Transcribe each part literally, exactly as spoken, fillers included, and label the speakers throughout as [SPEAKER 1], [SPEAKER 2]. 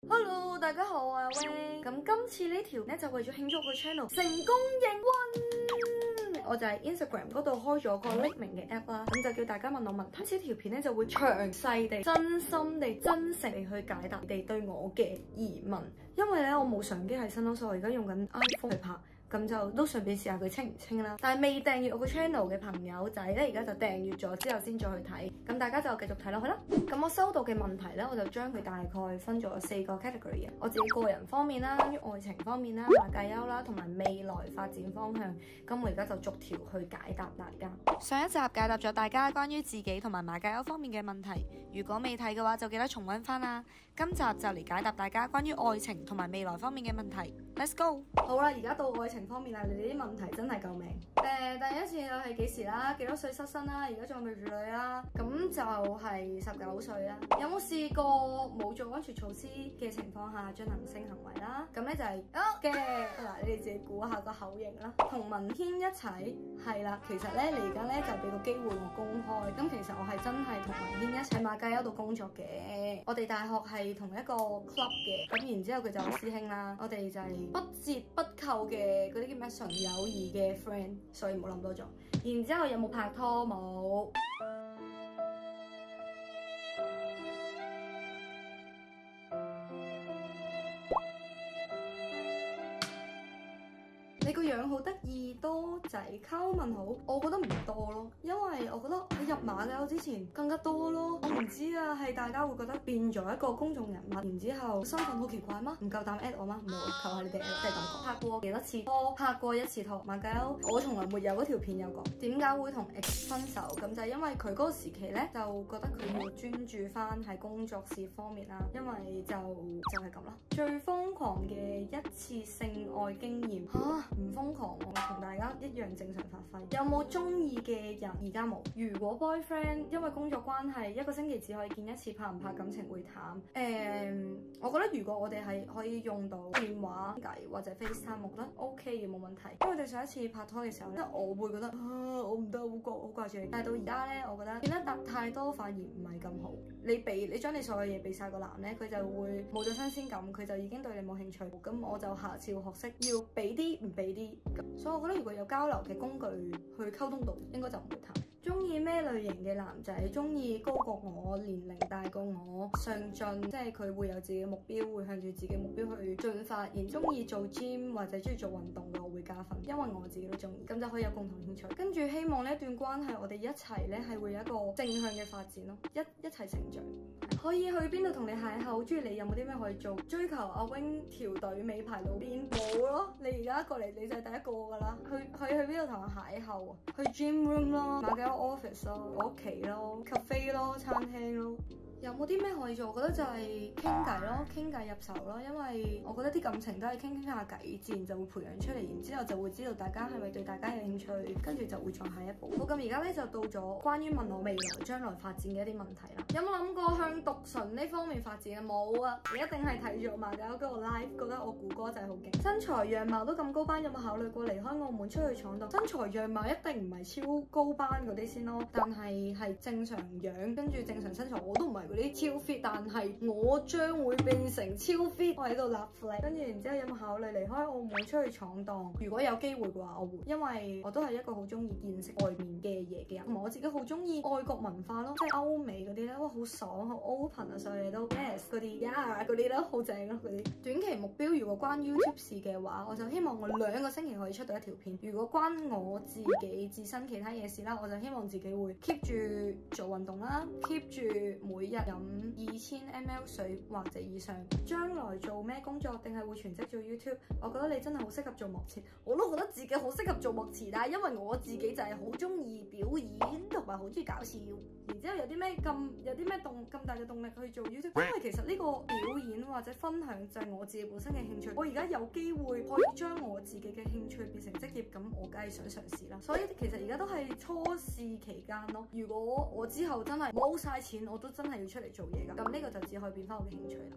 [SPEAKER 1] Hello， 大家好，我係 Wing。咁今次呢條咧就為咗慶祝個 channel 成功營運，我就喺 Instagram 嗰度開咗個匿名嘅 app 啦，咁就叫大家問我問題。今次條片咧就會詳細地、真心地、真誠地去解答你哋對我嘅疑問。因為咧我冇相機喺身咯，所以我而家用緊 iPhone 去拍。咁就都順便試下佢清唔清啦。但係未訂閱我個 channel 嘅朋友仔咧，而家就訂閱咗之後先再去睇。咁大家就繼續睇落去啦。咁我收到嘅問題咧，我就將佢大概分咗四個 category 嘅。我自己個人方面啦，關於愛情方面啦、馬介休啦，同埋未來發展方向。咁我而家就逐條去解答大家。上一集解答咗大家關於自己同埋馬介休方面嘅問題。如果未睇嘅話，就記得重溫翻啦。今集就嚟解答大家關於愛情同埋未來方面嘅問題。Let's go！ 好啦，而家到愛情方面啦，你哋啲問題真係救命。誒、呃，第一次又係幾時啦？幾多歲失身啦？而家仲未住女啦？咁就係十九歲啦。有冇試過冇做安全措施嘅情況下進行性行為啦？咁咧就係嘅。嗱，你哋自己估下個口型啦。同文軒一齊係啦。其實咧，你而家咧就俾個機會我公開。咁其實我係真係同文軒一齊喺馬介休度工作嘅。我哋大學係同一個 club 嘅。咁然之後佢就係師兄啦。我哋就係不折不扣嘅嗰啲叫咩純友誼嘅 friend， 所以冇諗多咗。然之後有冇拍拖？冇。你個樣好得意，多仔溝問好，我覺得唔多咯，因為我覺得喺入馬介休之前更加多咯。我唔知啊，係大家會覺得變咗一個公眾人物，然之後身份好奇怪嗎？唔夠膽 at 我嗎？唔好，求下你哋 at，即係咁講。拍過幾多次拖？拍過一次拖。馬介休，我從來沒有嗰條片有講點解會同 ex 分手，咁就係因為佢嗰個時期咧，就覺得佢要專注翻喺工作事方面啦，因為就就係咁啦。最瘋狂嘅一次性愛經驗嚇。唔瘋狂，我同大家一樣正常發揮。有冇中意嘅人？而家冇。如果 boyfriend 因為工作關係一個星期只可以見一次，怕唔怕感情會淡？誒、嗯，我覺得如果我哋係可以用到電話計或者 FaceTime，我覺得 OK 嘅，冇問題。因為我哋上一次拍拖嘅時候咧，我會覺得啊，我唔得，好掛好掛住你。但係到而家咧，我覺得見得搭太多反而唔係咁好。你俾你將你所有嘢俾晒個男咧，佢就會冇咗新鮮感，佢就已經對你冇興趣。咁我就下次要學識要俾啲唔俾啲。所以我覺得如果有交流嘅工具去溝通到，應該就唔會淡。中意咩類型嘅男仔？中意高過我、年齡大過我、上進，即係佢會有自己嘅目標，會向住自己目標去進發。而中意做 gym 或者中意做運動嘅，我會加分，因為我自己都中意，咁就可以有共同興趣。跟住希望呢一段關係，我哋一齊咧係會有一個正向嘅發展咯，一一齊成長。可以去邊度同你邂逅？中意你有冇啲咩可以做？追求阿 Wing 條隊尾排路邊冇咯，你而家過嚟你就係第一個噶啦。去去去邊度同我邂逅啊？去 gym room 咯，馬介休 office 咯，我屋企咯 cafe 咯，餐廳咯。有冇啲咩可以做？我覺得就係傾偈咯，傾偈入手咯，因為我覺得啲感情都係傾傾下偈，自然就會培養出嚟，然之後就會知道大家係咪對大家有興趣，跟住就會再下一步。好，咁而家咧就到咗關於問我未來將來發展嘅一啲問題啦。有冇諗過向讀唇呢方面發展啊？冇啊！你一定係睇咗馬介休嗰個 live，覺得我估哥仔好勁，身材樣貌都咁高班，有冇考慮過離開澳門出去闖蕩？身材樣貌一定唔係超高班嗰啲先咯，但係係正常樣，跟住正常身材，我都唔係嗰啲超 fit，但係我將會變成超 fit。我喺度立 flag，跟住然之後有冇考慮離開澳門出去闖蕩？如果有機會嘅話，我會，因為我都係一個好中意見識外面嘅嘢嘅人，同埋我自己好中意外國文化咯，即係歐美嗰啲咧，哇好爽，好 open 啊，所有嘢都 yes 嗰啲 yeah 嗰啲咧好正咯嗰啲。短期目標如果關 YouTube 事嘅話，我就希望我兩個星期可以出到一條片。如果關我自己自身其他嘢事啦，我就希望自己會 keep 住做運動啦 ，keep 住每日飲二千 M L 水或者以上。將來做咩工作？定係會全職做 YouTube？ 我覺得你真係好適合做幕前，我都覺得自己好適合做幕前，但係因為我自己就係好中意表演同埋好中意搞笑，然之後有啲咩咁有啲咩動咁大嘅動力去做 YouTube？ 因為其實呢個表演或者分享就係我自己本身嘅興趣，我而家有機會可以將我自己嘅興趣變成職業，咁我梗係想嘗試啦。所以其實而家都係初試期間咯。如果我之後真係冇晒錢，我都真係要出嚟做嘢噶，咁呢個就只可以變翻我嘅興趣啦。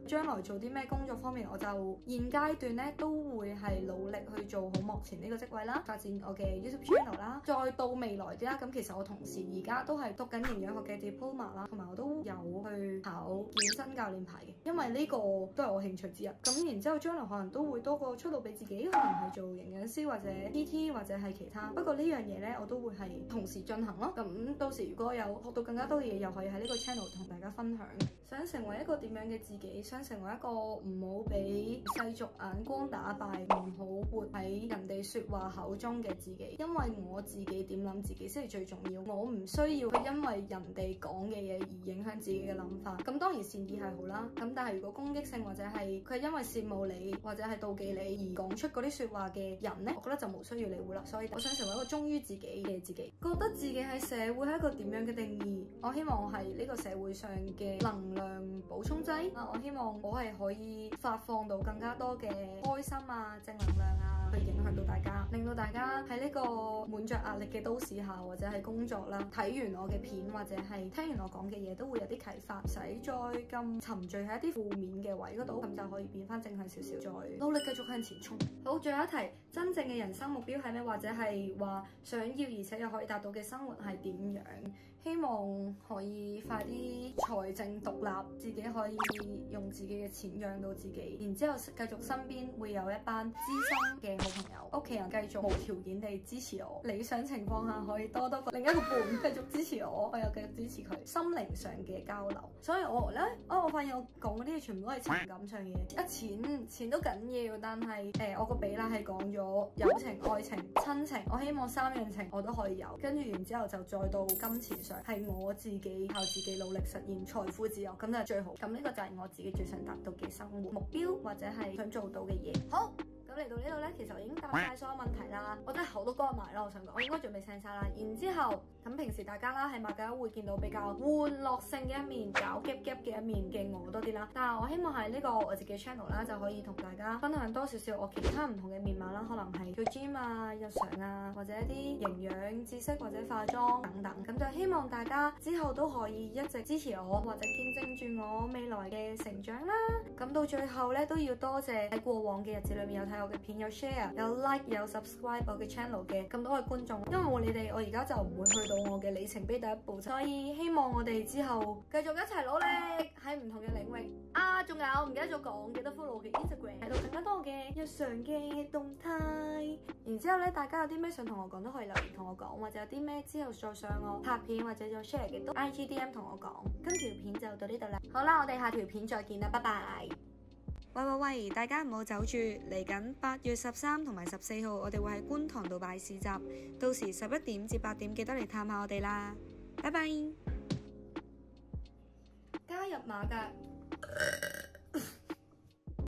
[SPEAKER 1] 將來做啲咩工作方面，我就現階段咧都會係努力去做好目前呢個職位啦，發展我嘅 YouTube channel 啦。再到未來啲啦，咁其實我同時而家都係讀緊營養學嘅 diploma 啦，同埋我都有去考健身教練牌嘅，因為呢個都係我興趣之一。咁然之後將來可能都會多個出路俾自己，可能係做營養師或者 P T 或者係其他。不過呢樣嘢咧，我都會係同時進行咯。咁到時如果有學到更加多嘅嘢，又可以喺呢個 channel 同大家分享。想成為一個點樣嘅自己，想成為一個唔好俾世俗眼光打敗，唔好活喺人哋說話口中嘅自己。因為我自己點諗自己先係最重要，我唔需要去因為人哋講嘅嘢而影響自己嘅諗法。咁當然善意係好啦，咁但係如果攻擊性或者係佢係因為羨慕你或者係妒忌你而講出嗰啲說話嘅人呢，我覺得就冇需要理會啦。所以我想成為一個忠於自己嘅自己，覺得自己喺社會係一個點樣嘅定義。我希望我係呢個社會上嘅能量補充劑啊！我希望我係可以發放到更加多嘅開心啊、正能量啊，去影響到大家，令到大家喺呢個滿着壓力嘅都市下，或者係工作啦，睇完我嘅片或者係聽完我講嘅嘢，都會有啲啟發，唔使再咁沉醉喺一啲負面嘅位嗰度，咁就可以變翻正向少少，再努力繼續向前衝。好，最後一題，真正嘅人生目標係咩？或者係話想要而且又可以達到嘅生活係點樣？希望可以快啲財政獨立，自己可以用自己嘅錢養到自己，然之後繼續身邊會有一班資深嘅好朋友，屋企人繼續無條件地支持我。理想情況下可以多多個另一個伴繼續支持我，我又繼續支持佢，心靈上嘅交流。所以我咧，哦，我發現我講嗰啲嘢全部都係情感上嘅嘢。一錢錢都緊要，但係誒、呃、我個比例係講咗友情、愛情、親情，我希望三樣情我都可以有，跟住然之後就再到金錢上，係我自己靠自己努力實現財富自由，咁就係最好。咁呢個就係我自己最想達到嘅生活目標，或者係想做到嘅嘢。好。咁嚟到呢度咧，其實我已經答晒所有問題啦，我真係口都乾埋啦，我想講，我應該準備 send 晒啦。然之後咁平時大家啦喺馬甲會見到比較玩樂性嘅一面，搞 gap gap 嘅一面嘅我多啲啦。但係我希望喺呢個我自己 channel 啦，就可以同大家分享多少少我其他唔同嘅面貌啦，可能係做 gym 啊、日常啊，或者一啲營養知識或者化妝等等。咁就希望大家之後都可以一直支持我，或者見證住我未來嘅成長啦。咁到最後咧，都要多謝喺過往嘅日子裏面有睇我嘅片，有 share 有 like 有 subscribe 我嘅 channel 嘅咁多位觀眾，因為冇你哋，我而家就唔會去到我嘅里程碑第一步，所以希望我哋之後繼續一齊努力喺唔同嘅領域啊！仲有唔記得咗講，記得 follow 我嘅 Instagram 睇到更加多嘅日常嘅動態。然之後咧，大家有啲咩想同我講都可以留言同我講，或者有啲咩之後再上我拍片或者再 share 嘅都 I G D M 同我講。今條片就到呢度啦，好啦，我哋下條片再見啦，拜拜。喂喂喂！大家唔好走住，嚟緊八月十三同埋十四號，我哋會喺觀塘度擺市集，到時十一點至八點記得嚟探下我哋啦，拜拜！加入馬甲。